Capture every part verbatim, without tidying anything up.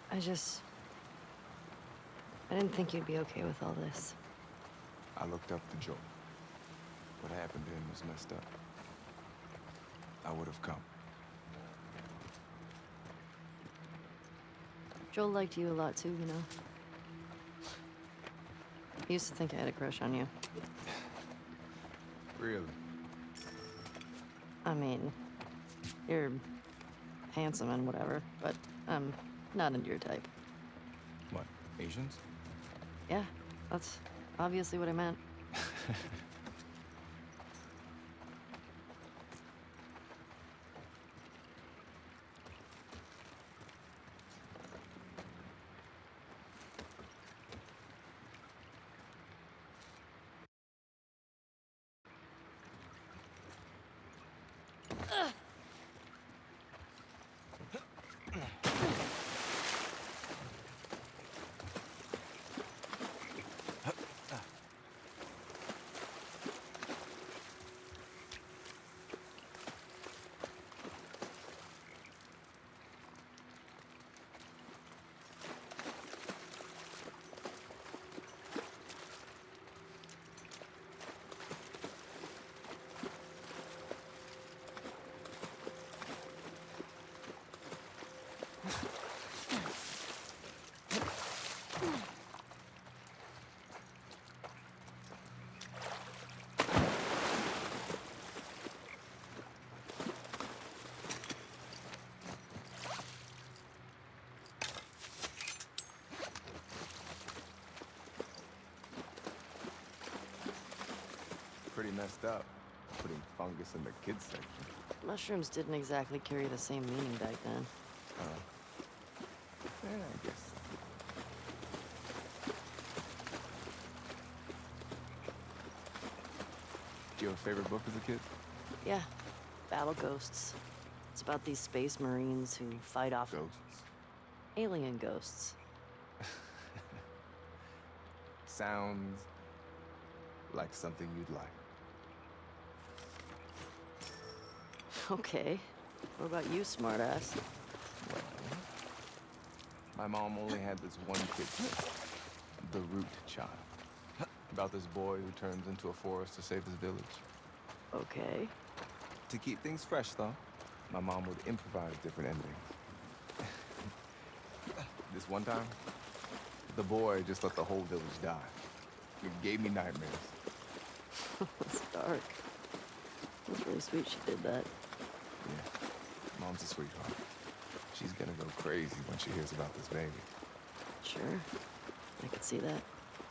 I just... I didn't think you'd be okay with all this. I looked up to Joel. What happened to him was messed up. I would have come. Joel liked you a lot too, you know? He used to think I had a crush on you. Really? I mean, you're handsome and whatever, but I'm not into your type. What, Asians? Yeah, that's obviously what I meant. Pretty messed up, putting fungus in the kids section. Mushrooms didn't exactly carry the same meaning back then. Uh, yeah, I guess so. Did you have a favorite book as a kid? Yeah, Battle Ghosts. It's about these space marines who fight off Ghosts. alien ghosts. Sounds like something you'd like. Okay. What about you, smartass? Well, my mom only had this one kid, the Root Child. About this boy who turns into a forest to save his village. Okay. To keep things fresh, though, my mom would improvise different endings. This one time, the boy just let the whole village die. It gave me nightmares. It's dark. It's really sweet she did that. Yeah, Mom's a sweetheart. She's gonna go crazy when she hears about this baby. Sure. I could see that.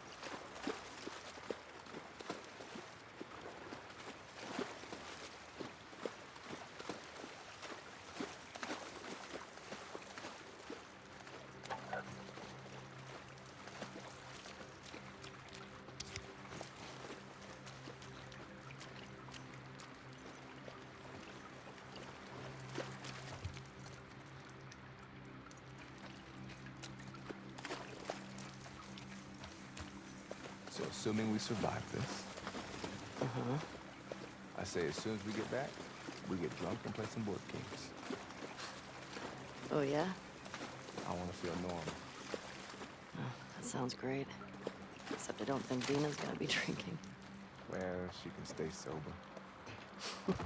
So assuming we survive this, Uh-huh. I say as soon as we get back, we get drunk and play some board games. Oh, yeah? I want to feel normal. Oh, that sounds great. Except I don't think Dina's gonna be drinking. Well, she can stay sober.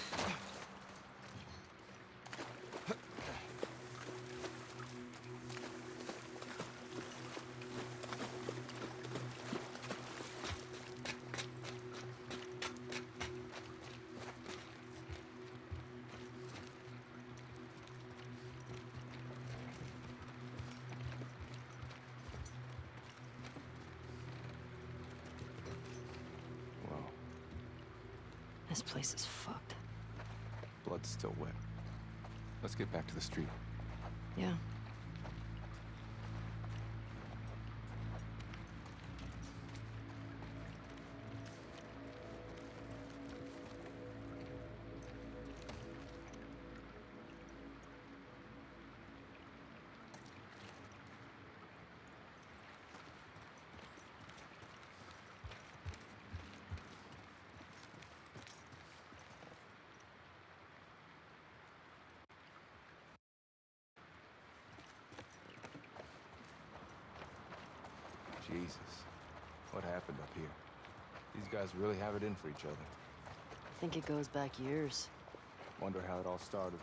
Well, This place is fucked. blood's still wet. Let's get back to the street. Yeah. Jesus. What happened up here? These guys really have it in for each other. I think it goes back years. Wonder how it all started.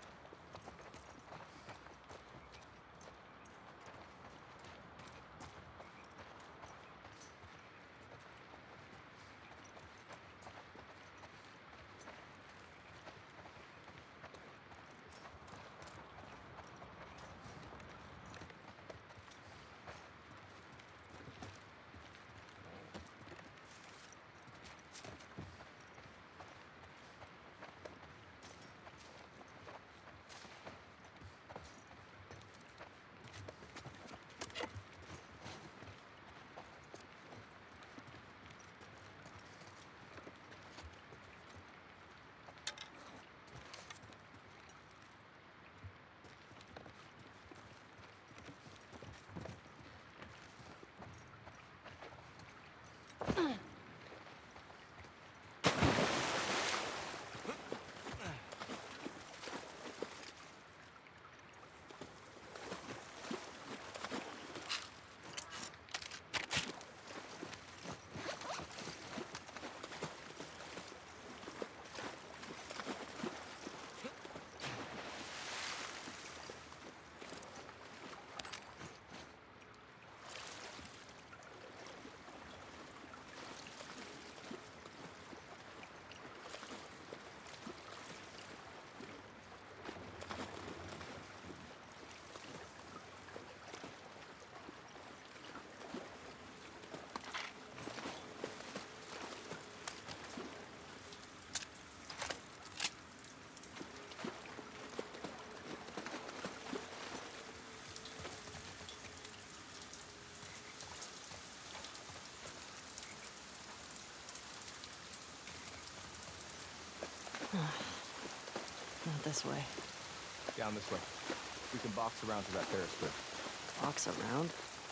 Not this way. Down this way. We can box around to that Ferris wheel. Box around?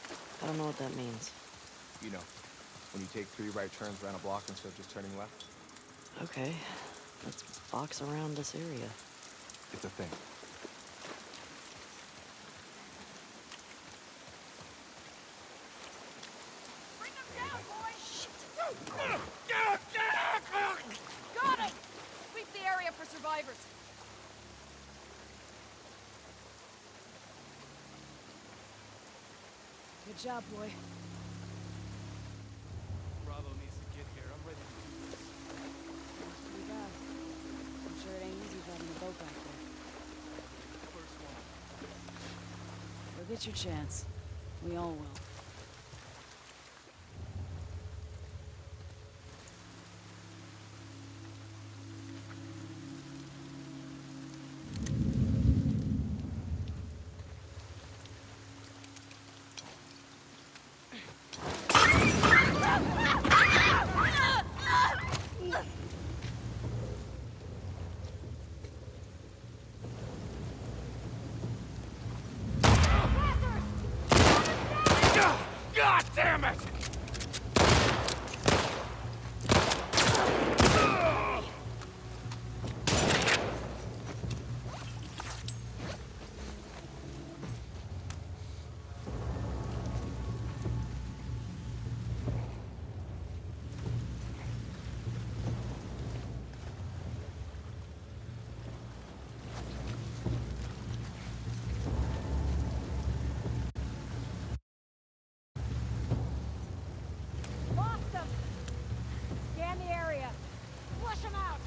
I don't know what that means. You know, when you take three right turns around a block instead of just turning left. Okay, let's box around this area. It's a thing. Bring them down, boys! Got him! Sweep the area for survivors. Good job, boy. Bravo needs to get here. I'm ready to do this. That's pretty bad. I'm sure it ain't easy driving the boat back there. First one. You'll get your chance. We all will. God damn it! Lost them! Scan the area. Flush them out!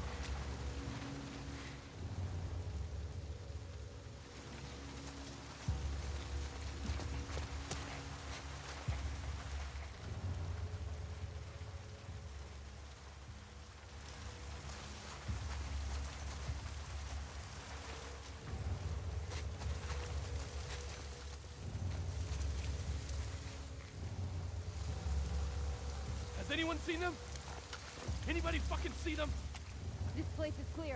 Has anyone seen them? Anybody fucking see them? This place is clear.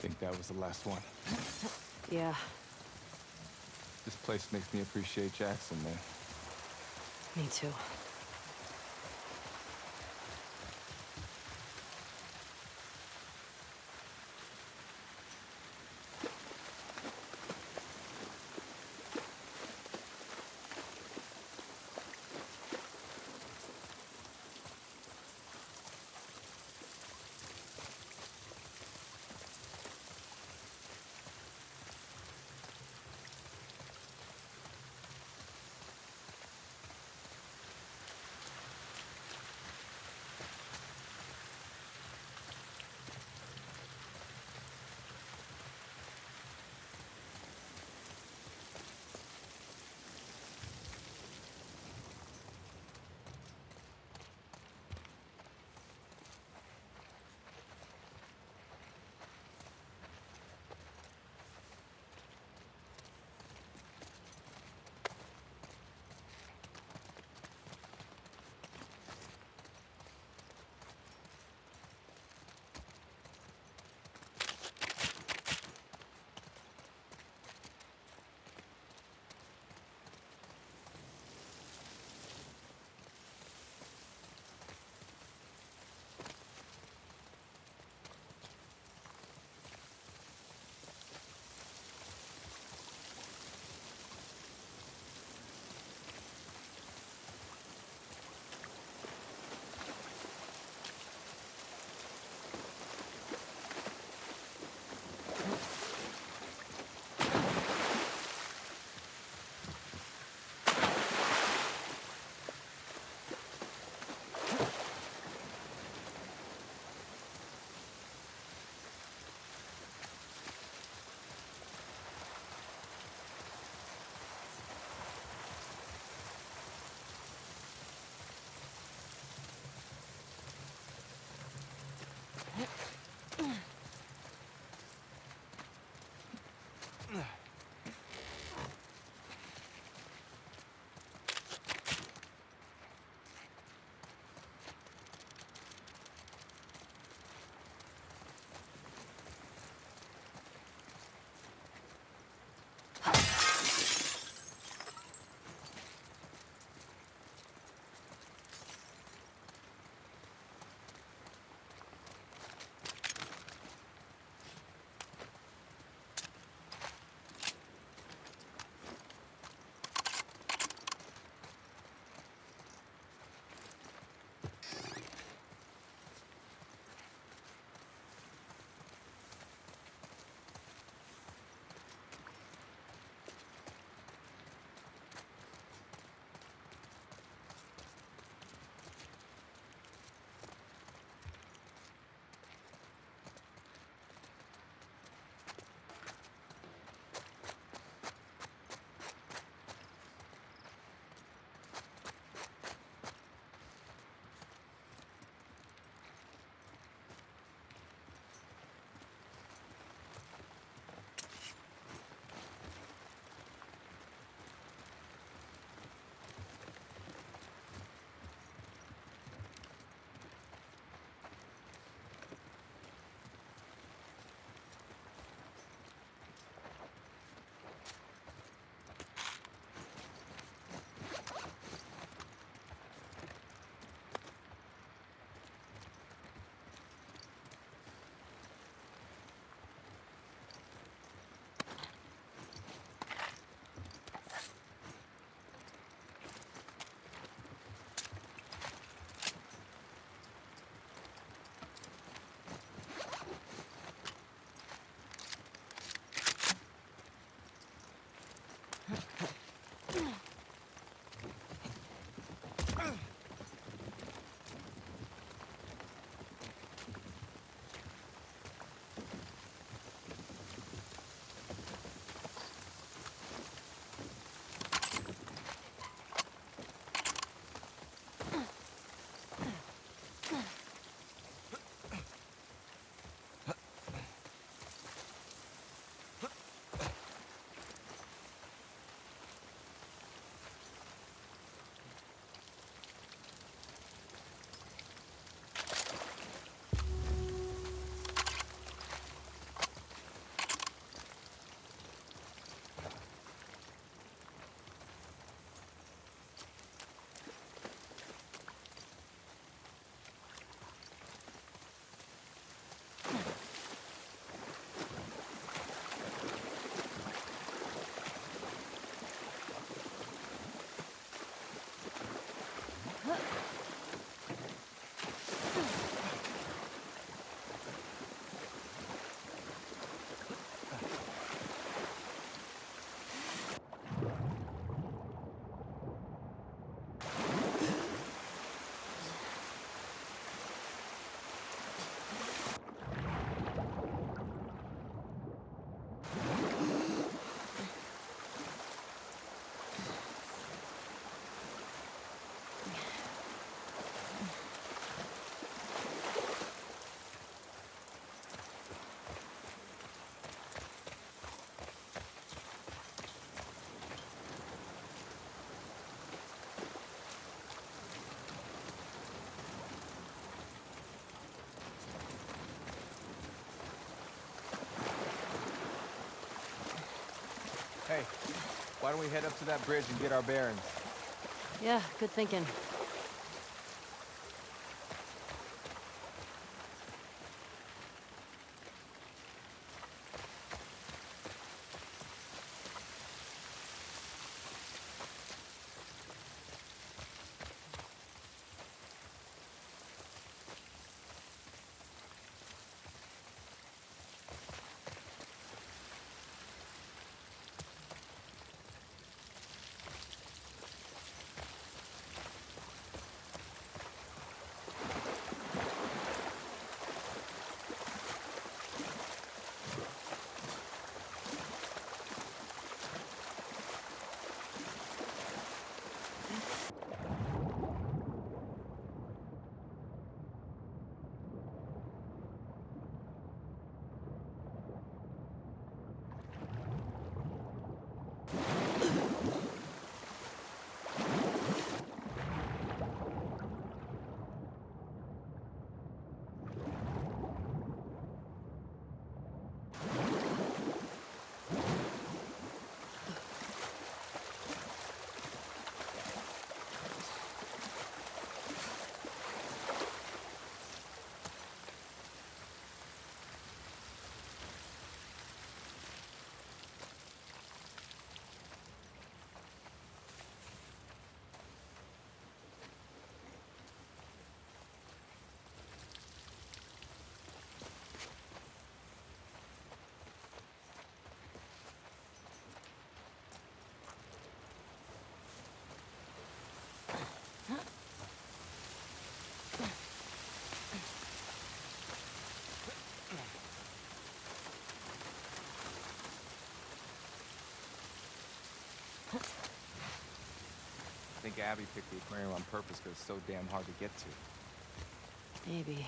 think that was the last one. Yeah, This place makes me appreciate Jackson, man. me too. Why don't we head up to that bridge and get our bearings? Yeah, good thinking. I think Abby picked the aquarium on purpose because it's so damn hard to get to. Maybe.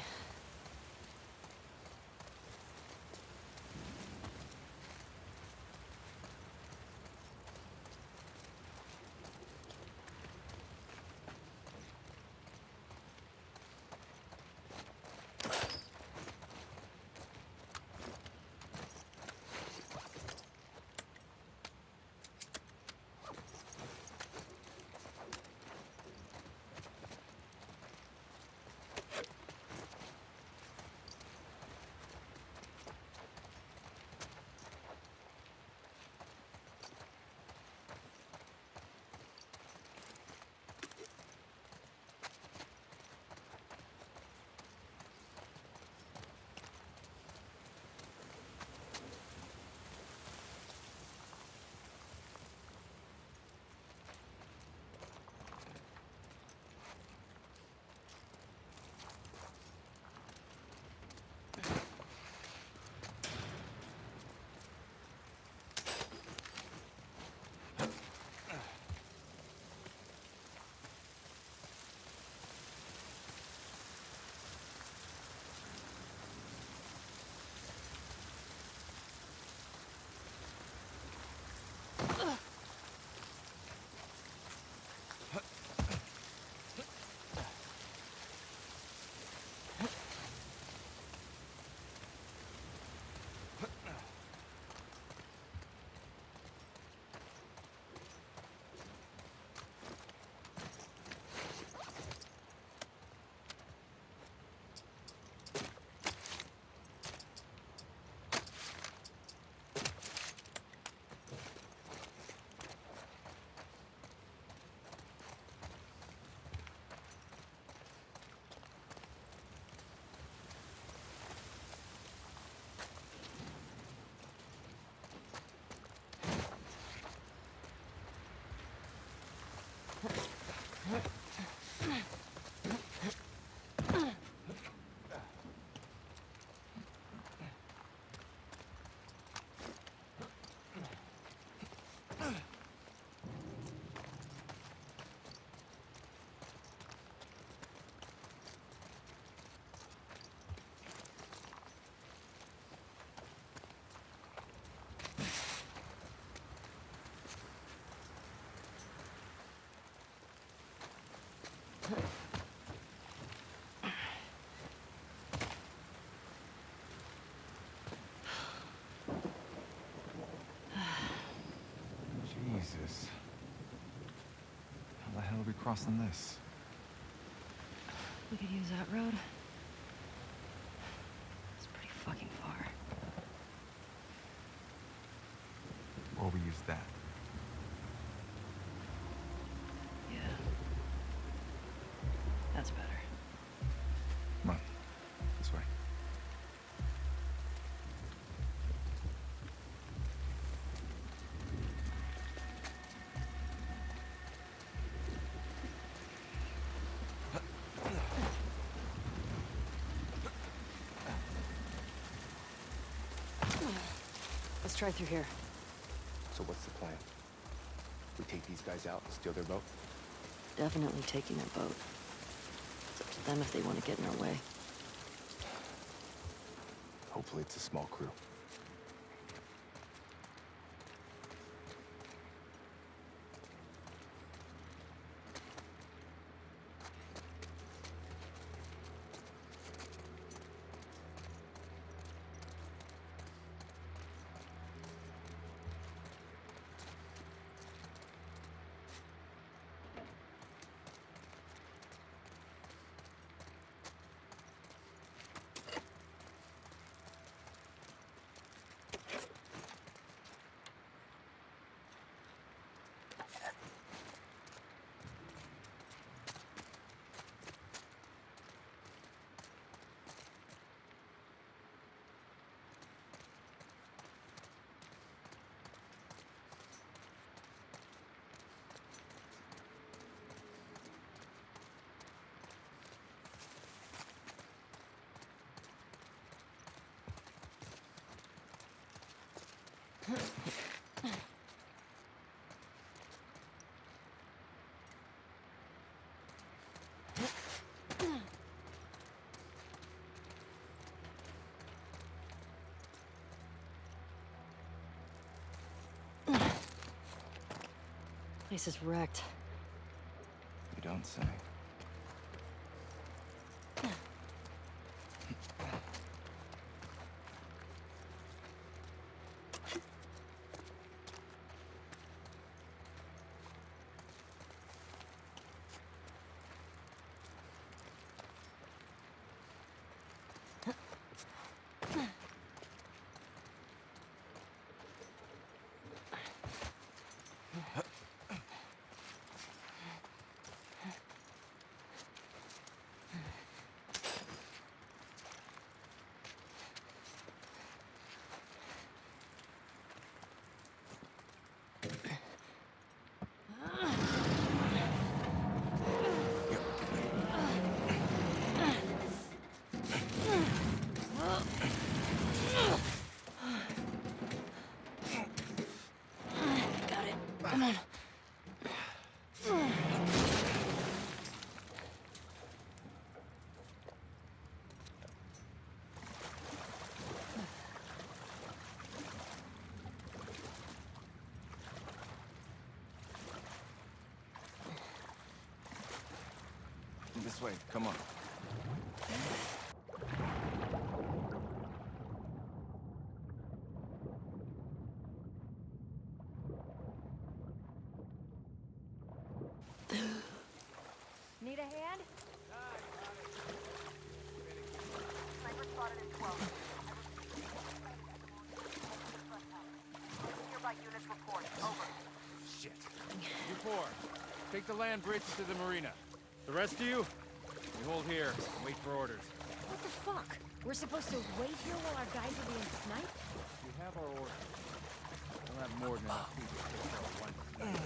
crossing this? We could use that road. It's pretty fucking far. Or we use that. Yeah. That's better. Come on. This way. Let's try through here. So what's the plan? We take these guys out and steal their boat? Definitely taking their boat. It's up to them if they want to get in our way. Hopefully it's a small crew. Place is wrecked. You don't say. Got it. Come on. This way, come on. Need a hand? Sniper spotted in twelve. Nearby units report. Over. Shit. You four, take the land bridge to the marina. The rest of you, we hold here and wait for orders. What the fuck? We're supposed to wait here while our guys are being sniped? We have our orders. We'll have more than enough people to take care of one.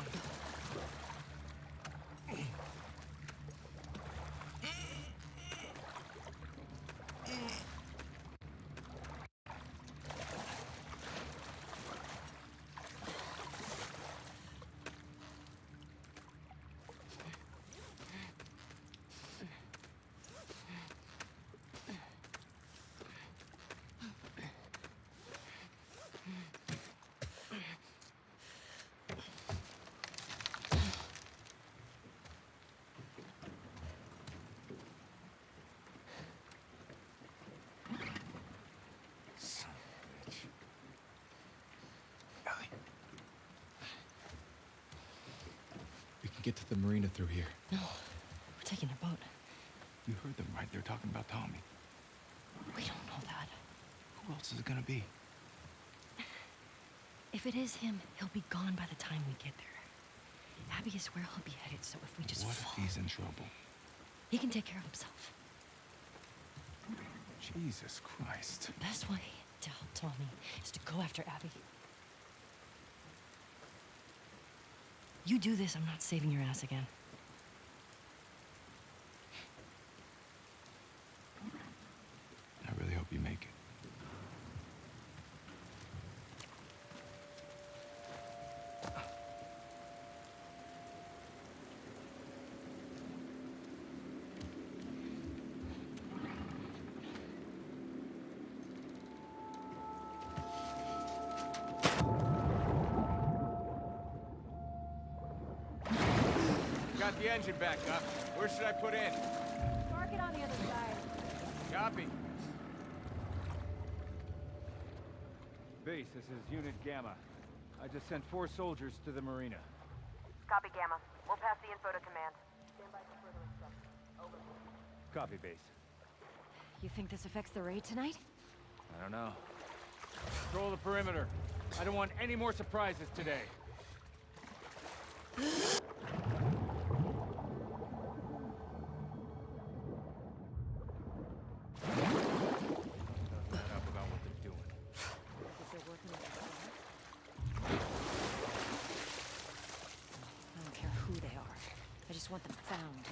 can get to the marina through here. No, we're taking a boat. You heard them, right? They're talking about Tommy. We don't know that. Who else is it gonna be? If it is him, he'll be gone by the time we get there. Abby is where he'll be headed, so if we just What fall, if he's in trouble? he can take care of himself. Jesus Christ. The best way to help Tommy is to go after Abby. You do this, I'm not saving your ass again. I really hope you make it. Got the engine back up. Where should I put in? Park it on the other side. Copy. Base, this is Unit Gamma. I just sent four soldiers to the marina. Copy, Gamma. We'll pass the info to command. Stand by for further instructions. Over. Copy, Base. You think this affects the raid tonight? I don't know. Control the perimeter. I don't want any more surprises today. Up about what they're doing. If they're working with the I don't care who they are. I just want them found.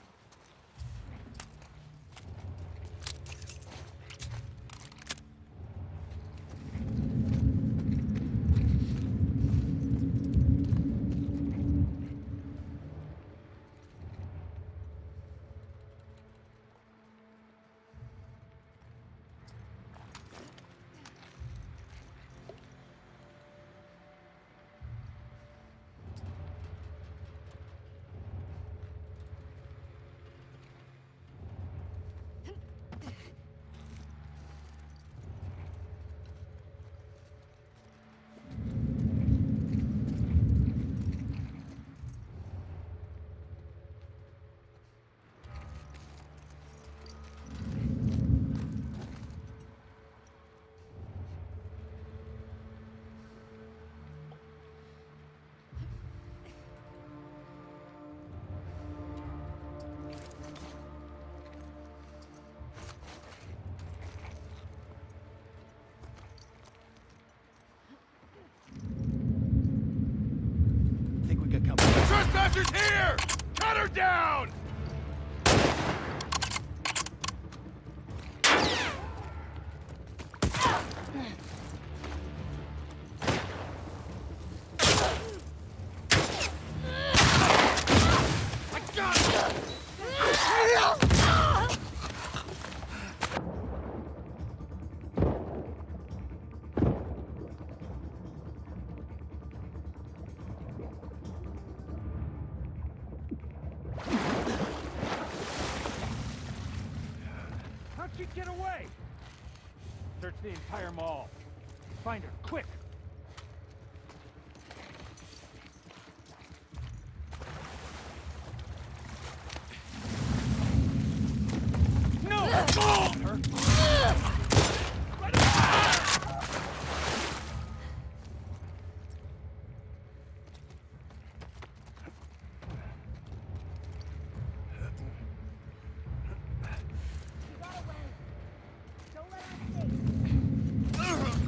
Trespassers here! Cut her down! I got it! How'd she get away? Search the entire mall. Find her, quick! No! Oh! Her. Let her out! You got away. Don't let her escape.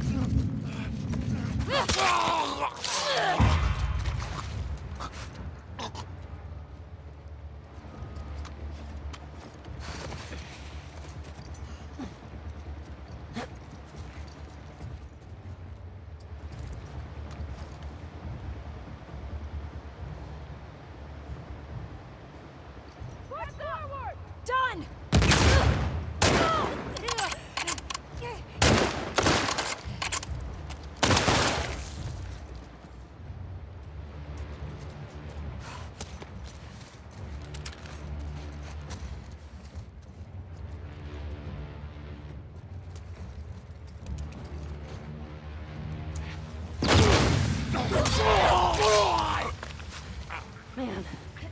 Push forward! Done! Man,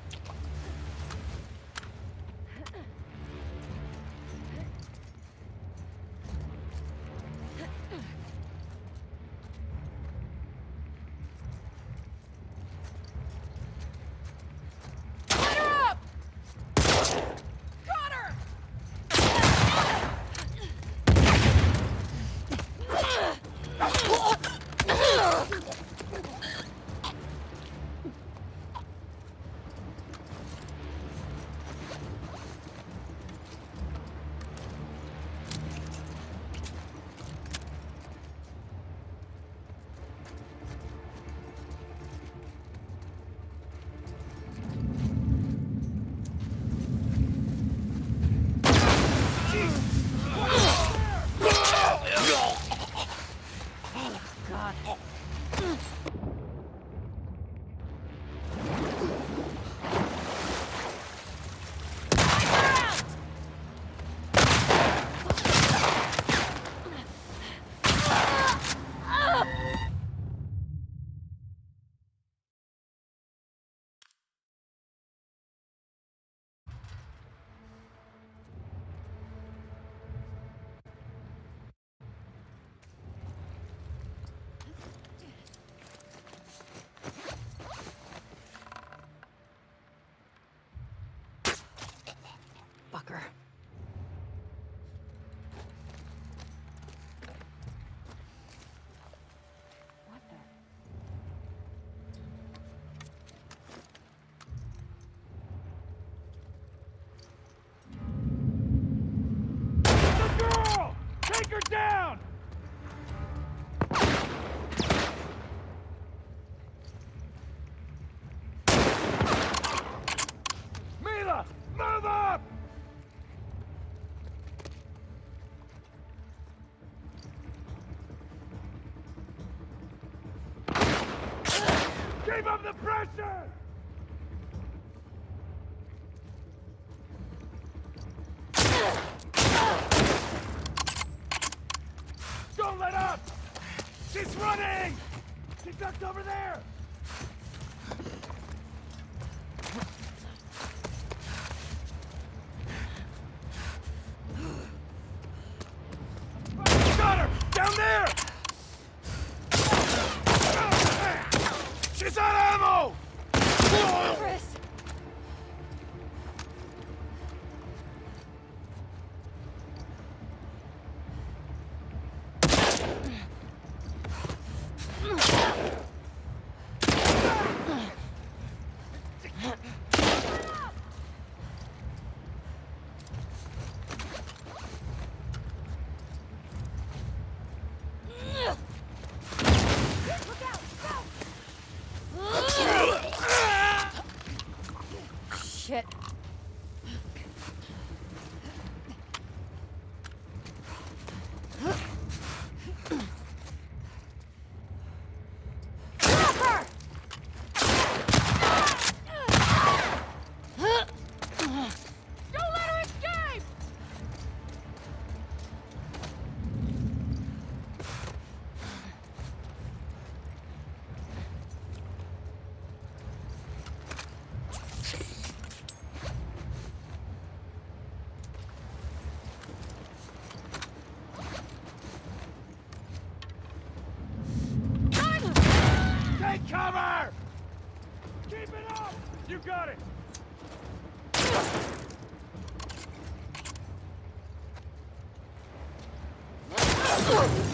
Keep up the pressure! Don't let up! She's running! She ducked over there! Got her! Down there! She's out of ammo! Chris! Look out! Go! Shit. Drop her! Don't let her escape! Take cover! Keep it up! You got it! Ugh.